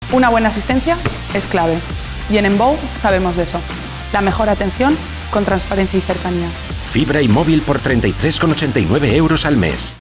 Una buena asistencia es clave. Y en Embow sabemos de eso. La mejor atención con transparencia y cercanía. Fibra y móvil por 33,89 € al mes.